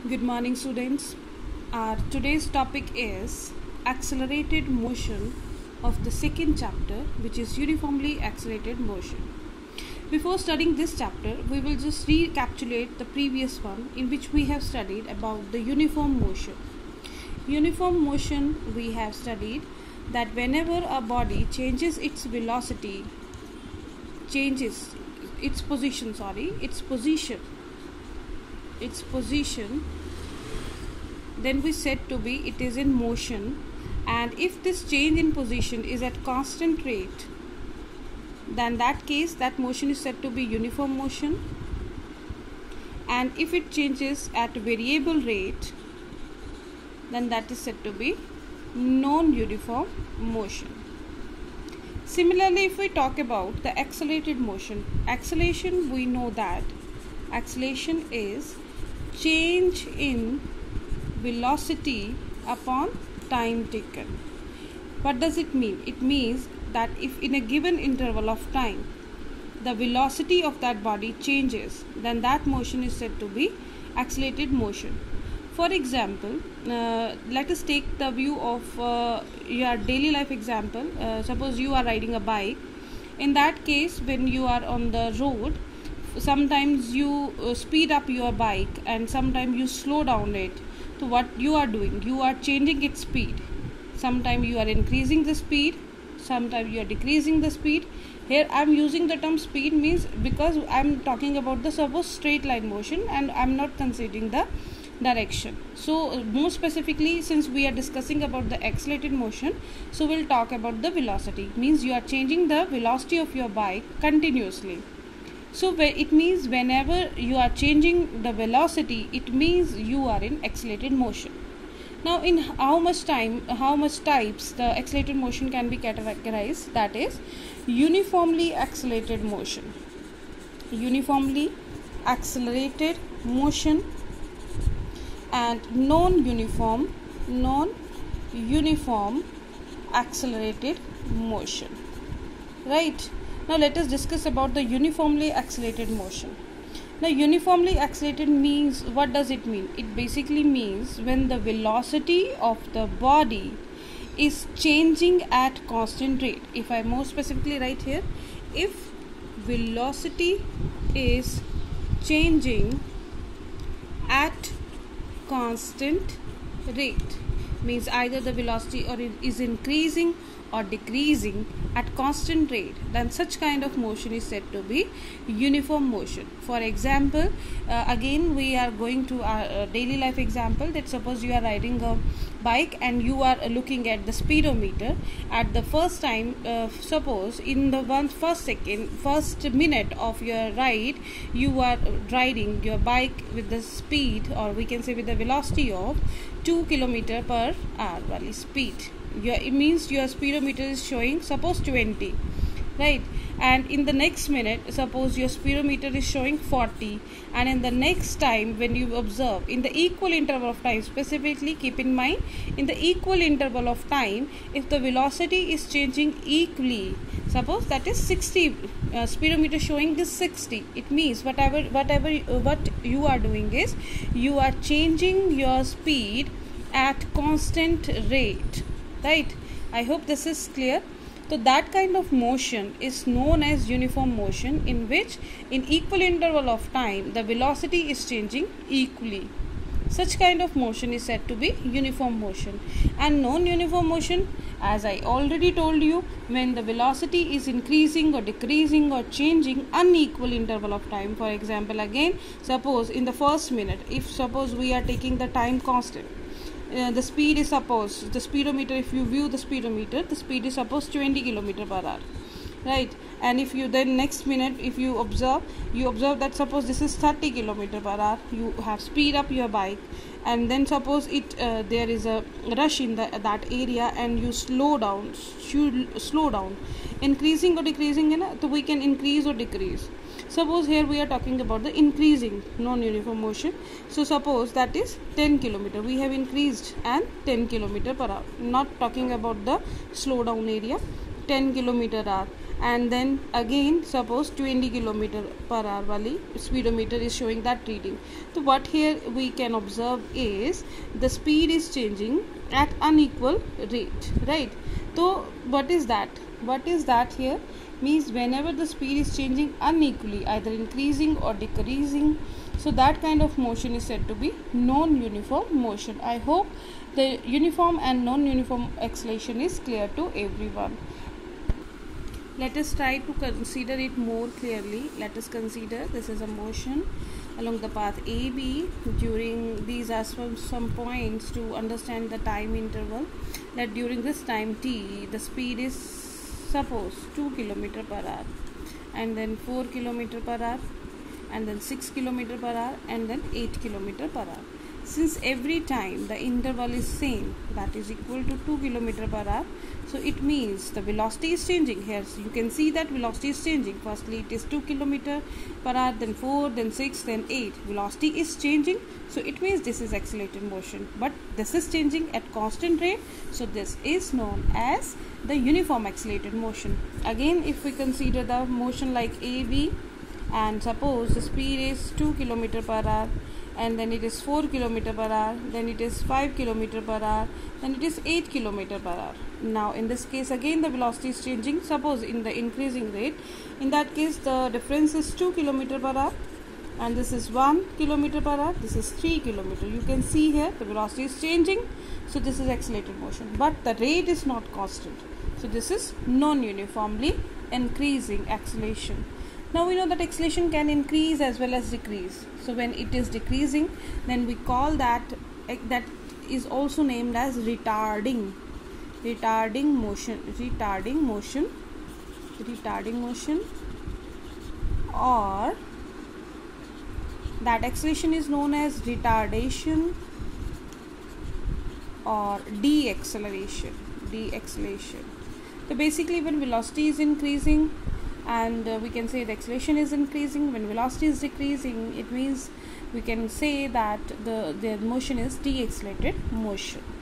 Good morning, students. Our today's topic is accelerated motion of the second chapter, which is uniformly accelerated motion. Before studying this chapter, we will just recapitulate the previous one in which we have studied about the uniform motion. Uniform motion, we have studied that whenever a body changes its velocity, changes its position, then we said to be it is in motion, and if this change in position is at constant rate, then that case that motion is said to be uniform motion, and if it changes at variable rate, then that is said to be non-uniform motion. Similarly, if we talk about the accelerated motion, acceleration, we know that acceleration is change in velocity upon time taken. What does it mean? It means that if in a given interval of time the velocity of that body changes, then that motion is said to be accelerated motion. For example, let us take the view of your daily life example. Suppose you are riding a bike. In that case, when you are on the road, sometimes you speed up your bike and sometimes you slow down it. So what you are doing, you are changing its speed. Sometimes you are increasing the speed, sometimes you are decreasing the speed. Here I am using the term speed means because I am talking about the suppose straight line motion and I am not considering the direction. So more specifically, since we are discussing about the accelerated motion, so we'll talk about the velocity. Means you are changing the velocity of your bike continuously. So it means whenever you are changing the velocity, it means you are in accelerated motion. Now in how much types the accelerated motion can be categorized, that is uniformly accelerated motion, uniformly accelerated motion, and non-uniform accelerated motion, right? Now let us discuss about the uniformly accelerated motion. Now uniformly accelerated means, what does it mean? It basically means when the velocity of the body is changing at constant rate. If I more specifically write here, if velocity is changing at constant rate, means either the velocity or it is increasing or decreasing at constant rate, then such kind of motion is said to be uniform motion. For example, again we are going to our daily life example, that suppose you are riding a bike and you are looking at the speedometer. At the first time, suppose in the first minute of your ride, you are riding your bike with the speed, or we can say with the velocity of 2 km per hour wali speed. It means your speedometer is showing suppose 20, right? And in the next minute, suppose your speedometer is showing 40, and in the next time when you observe in the equal interval of time, specifically keep in mind in the equal interval of time, if the velocity is changing equally, suppose that is 60, speedometer showing is 60, it means what you are doing is you are changing your speed at constant rate, right? I hope this is clear. So that kind of motion is known as uniform motion, in which in equal interval of time the velocity is changing equally. Such kind of motion is said to be uniform motion. And non-uniform motion, as I already told you, when the velocity is increasing or decreasing or changing unequal interval of time. For example, again suppose in the first minute, if suppose we are taking the time constant, the speed is suppose the speedometer, if you view the speedometer, the speed is suppose 20 km per hour, right? And if you then next minute, if you observe that suppose this is 30 km per hour, you have speed up your bike, and then suppose it there is a rush in that area and you slow down, increasing or decreasing, so we can increase or decrease. Suppose here we are talking about the increasing non-uniform motion. So suppose that is 10 km, we have increased and 10 km per hour, not talking about the slow down area, 10 km/h. and then again suppose 20 kilometer per hour wali speedometer is showing that reading. So what here we can observe is the speed is changing at unequal rate, right? So what is that here means whenever the speed is changing unequally, either increasing or decreasing, so that kind of motion is said to be non-uniform motion. I hope the uniform and non-uniform acceleration is clear to everyone. Let us try to consider it more clearly. Let us consider this is a motion along the path AB. During these are some points to understand the time interval. That during this time t, the speed is suppose 2 km per hour, and then 4 km per hour, and then 6 km per hour, and then 8 km per hour. Since every time the interval is same, that is equal to 2 km per hour, so it means the velocity is changing. Here so you can see that velocity is changing. Firstly it is 2 km per hour, then 4, then 6, then 8. Velocity is changing, so it means this is accelerated motion, but this is changing at constant rate, so this is known as the uniform accelerated motion. Again, if we consider the motion like AB, and suppose the speed is 2 km per hour, and then it is 4 km per hour, then it is 5 km per hour, then it is 8 km per hour. Now in this case again the velocity is changing, suppose in the increasing rate. In that case the difference is 2 km per hour, and this is 1 km per hour, this is 3 km. You can see here the velocity is changing, so this is accelerated motion, but the rate is not constant, so this is non-uniformly increasing acceleration. Now we know that acceleration can increase as well as decrease. So when it is decreasing, then we call that is also named as retarding motion, or that acceleration is known as retardation or deceleration. So basically when velocity is increasing, and we can say the acceleration is increasing. When velocity is decreasing, it means we can say that the motion is decelerated motion.